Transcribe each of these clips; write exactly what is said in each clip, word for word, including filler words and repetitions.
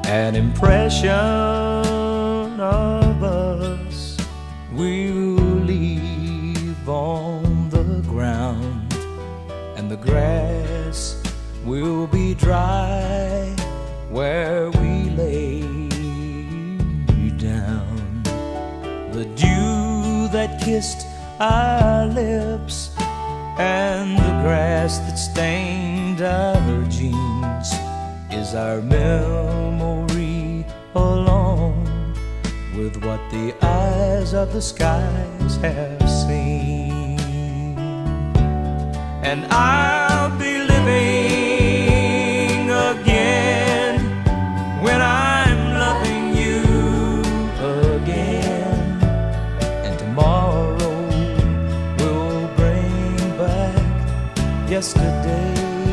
an impression of us we'll leave on the ground, and the grass will be dry where we lay down. The dew that kissed our lips and the grass that stained our jeans is our memory, along with what the eyes of the skies have seen. And I'll be living again when I'm loving you again, and tomorrow will bring back yesterday.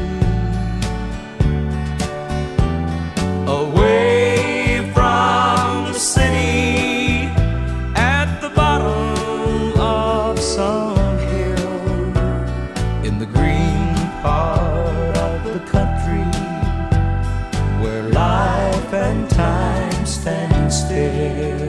Away from the city, at the bottom of some hill, in the green part of the country, where life and time stand still.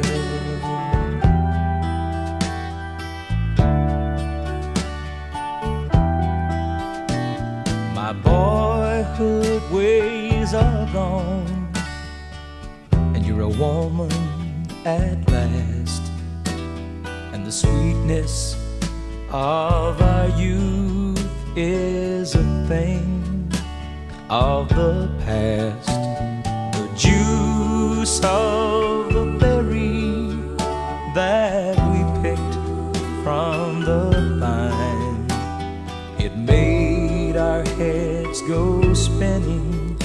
My boyhood ways are gone, and you're a woman at last, and the sweetness of our youth is a thing of the past. The juice of the berry that we picked from the vine, it made our heads go spinning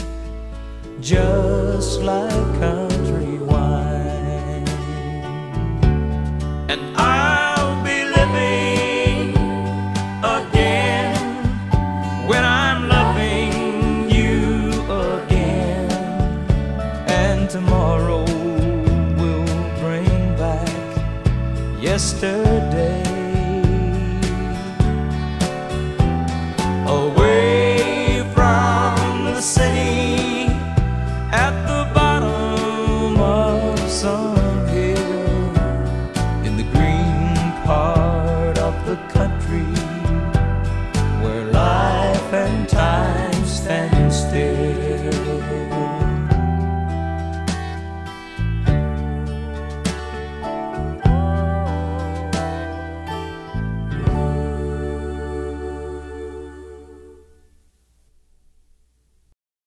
just like country wine. And I'll be living again when I'm loving you again, and tomorrow will bring back yesterday.